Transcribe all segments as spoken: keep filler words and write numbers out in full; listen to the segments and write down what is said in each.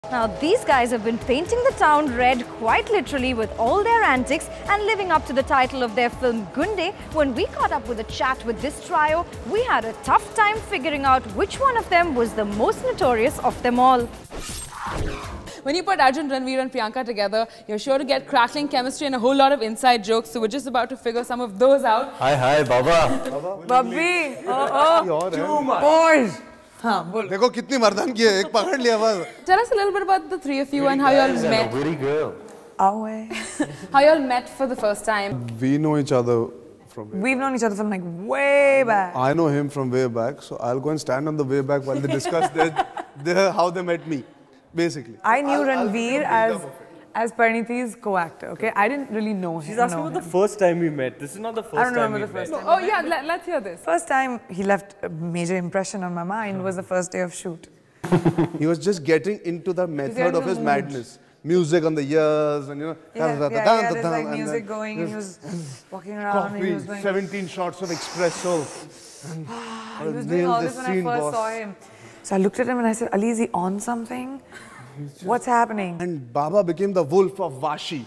Now, these guys have been painting the town red quite literally with all their antics and living up to the title of their film Gunde. When we caught up with a chat with this trio, we had a tough time figuring out which one of them was the most notorious of them all. When you put Arjun, Ranveer and Priyanka together, you're sure to get crackling chemistry and a whole lot of inside jokes. So we're just about to figure some of those out. Hi, hi, Baba. Bubby. Oh, oh. Too much. Boys. हाँ बोल देखो कितनी मर्दान की है एक पकड़ लिया बस Tell us a little bit about the three of you and how y'all met. Very girl. Away. How y'all met for the first time. We know each other from We've known each other from like way back. I know him from way back, so I'll go and stand on the way back while they discuss their, their, how they met me, basically. I knew I'll, Ranveer I'll as as Parinithi's co-actor. Okay, I didn't really know him. She's asking know about him. the first time we met. This is not the first I don't time remember we the first met. time. Oh yeah, let, let's hear this. First time he left a major impression on my mind was the first day of shoot. He was just getting into the method of his mood. madness. Music on the ears and you know. Yeah, yeah, yeah, there's like music going and he was walking around and he was Coffee, doing... seventeen shots of espresso. And He was doing all this when I first boss. saw him. So I looked at him and I said, Ali, is he on something? What's happening? And Baba became the wolf of Vashi.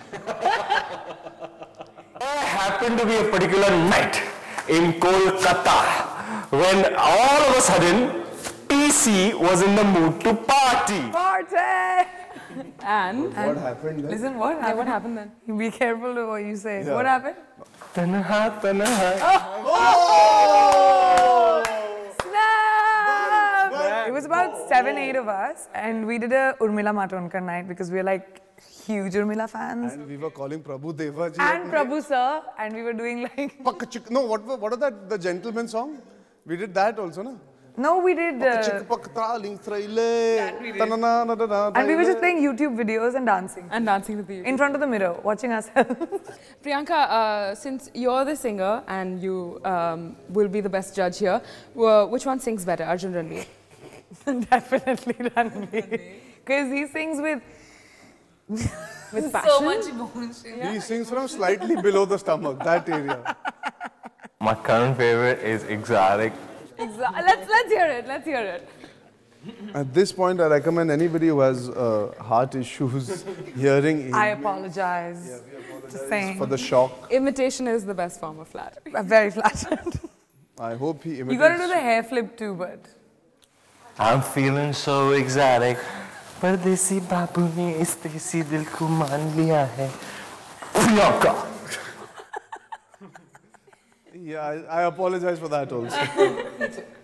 There happened to be a particular night in Kolkata when all of a sudden P C was in the mood to party. Party! And, What happened then? Listen, what happened? yeah, what happened then? Be careful of what you say. Yeah. What happened? Tanaha, tanaha. Oh! Snap! It was about seven, eight of us, and we did a Urmila Matondkar night because we were like huge Urmila fans. And we were calling Prabhu Deva ji. And Prabhu sir, and we were doing like... Pak chik. No, what, what is that? The Gentleman song? We did that also, no? No, we did... Uh, Chik pak traling thraile. Tanana, na, na, na, and we were just thraile. playing YouTube videos and dancing. And dancing with you. In front of the mirror, watching ourselves. Priyanka, uh, since you're the singer and you um, will be the best judge here, uh, which one sings better, Arjun, Ranveer? Definitely Ranveer. Because he sings with... With passion? So much emotion. He sings from slightly below the stomach, that area. My current favorite is Exotic. Exactly. Let's, let's hear it, let's hear it. At this point, I recommend anybody who has uh, heart issues, hearing I apologize. Yeah, we apologize Just saying. for the shock. Imitation is the best form of flattery. I'm very flattered. I hope he imitates. You gotta do the hair flip too, but... I'm feeling so exotic. परदेसी बाबू ने इस देसी दिल को मान लिया है. Priyanka. Yeah, I, I apologize for that also.